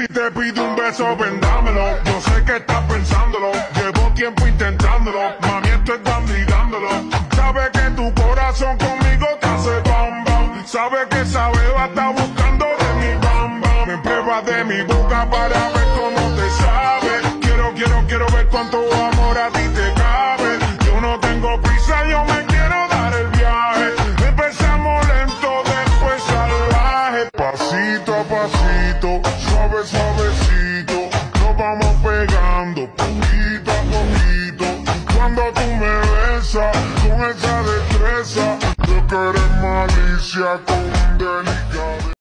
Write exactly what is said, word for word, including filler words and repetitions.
Si te pido un beso, vendámelo. Yo sé que estás pensándolo. Llevo tiempo intentándolo. Mami, esto es dando y dándolo. Sabe que tu corazón conmigo te hace bam bam. Sabe que esa beba está buscando de mi bam bam. Me prueba de mi boca para ver cómo te sabe. Quiero, quiero, quiero ver cuánto amor a ti te cabe. Yo no tengo prisa, yo me quiero dar el viaje. Empezamos lento, después salvaje. Pasito a pasito, suave, suavecito. Nos vamos pegando poquito a poquito. Cuando tú me besas con esa destreza, yo que eres malicia con un delito.